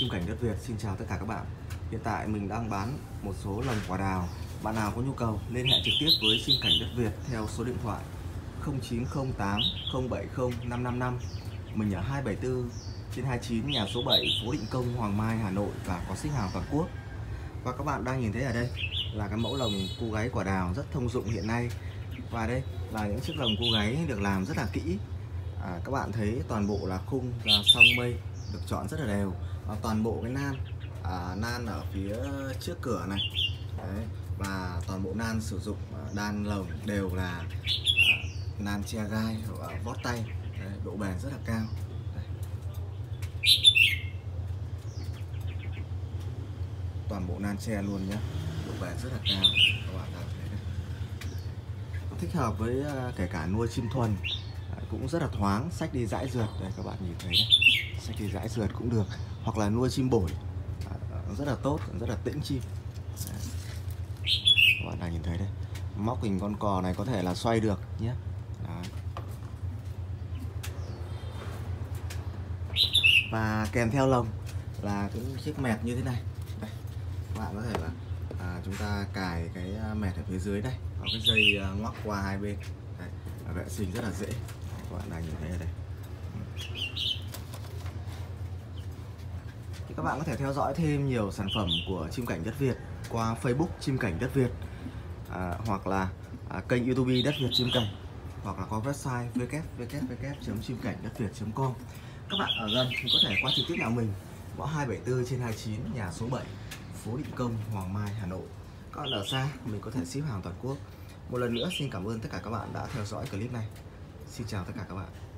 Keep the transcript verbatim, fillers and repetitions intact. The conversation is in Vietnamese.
Chim Cảnh Đất Việt xin chào tất cả các bạn. Hiện tại mình đang bán một số lồng quả đào. Bạn nào có nhu cầu liên hệ trực tiếp với Chim Cảnh Đất Việt theo số điện thoại không chín không tám không bảy không năm năm năm. Mình ở hai bảy tư trên hai mươi chín, nhà số bảy, phố Định Công, Hoàng Mai, Hà Nội và có ship hàng toàn quốc. Và các bạn đang nhìn thấy ở đây là cái mẫu lồng cu gáy quả đào rất thông dụng hiện nay. Và đây là những chiếc lồng cu gáy được làm rất là kỹ. À, các bạn thấy toàn bộ là khung là song mây được chọn rất là đều. À, toàn bộ cái nan à, nan ở phía trước cửa này. Đấy. Và toàn bộ nan sử dụng à, đan lồng đều là à, nan che gai và vót tay. Đấy, độ bền rất là cao. Đấy. Toàn bộ nan che luôn nhé, độ bền rất là cao. Các bạn thấy đây. Thích hợp với à, kể cả nuôi chim thuần, à, cũng rất là thoáng, xách đi dãi rượt. Đây các bạn nhìn thấy đây, xách đi dãi rượt cũng được, hoặc là nuôi chim bổi à, rất là tốt, rất là tĩnh chim. Đấy. Các bạn đang nhìn thấy đây, móc hình con cò này có thể là xoay được nhé. Đấy. Và kèm theo lồng là cái chiếc mẹt như thế này. Đây. Các bạn có thể là à, chúng ta cài cái mẹt ở phía dưới đây, có cái dây ngoắc qua hai bên. Đây. Vệ sinh rất là dễ. Đây, các bạn đang nhìn thấy ở đây. Thì các bạn có thể theo dõi thêm nhiều sản phẩm của Chim Cảnh Đất Việt qua Facebook Chim Cảnh Đất Việt, à, hoặc là à, kênh YouTube Đất Việt Chim Cảnh, hoặc là có website w w w chấm chim cảnh đất việt chấm com. Các bạn ở gần thì có thể qua trực tiếp nhà mình, ngõ hai bảy tư trên hai mươi chín, nhà số bảy, phố Định Công, Hoàng Mai, Hà Nội. Các bạn ở xa mình có thể ship hàng toàn quốc. Một lần nữa xin cảm ơn tất cả các bạn đã theo dõi clip này. Xin chào tất cả các bạn.